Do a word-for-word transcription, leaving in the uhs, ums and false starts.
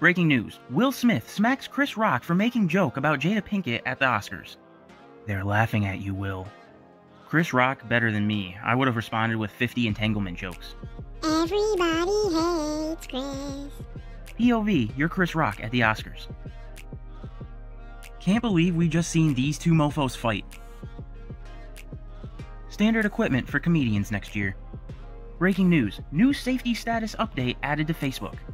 Breaking news. Will Smith smacks Chris Rock for making joke about Jada Pinkett at the Oscars. They're laughing at you, Will. Chris Rock better than me. I would have responded with fifty entanglement jokes. Everybody hates Chris. P O V, you're Chris Rock at the Oscars. Can't believe we just seen these two mofos fight. Standard equipment for comedians next year. Breaking news. New safety status update added to Facebook.